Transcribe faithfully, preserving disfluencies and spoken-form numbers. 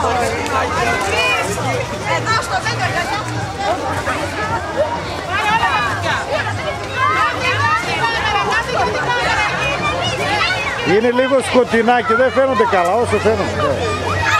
Εδώ στο δέντρο, γιαγιά. Είναι λίγο σκοτεινά και δεν φαίνονται καλά όσο φαίνονται.